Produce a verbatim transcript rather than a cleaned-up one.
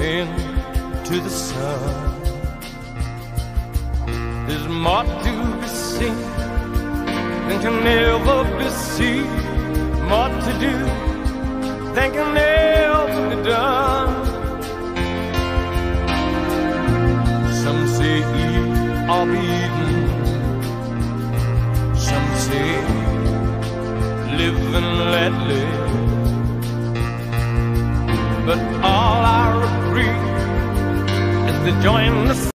into the sun. There's more to be seen than can ever be seen, more to do than can ever be done. Some say eat or be eaten, some say live and let live, but all I agree is to join the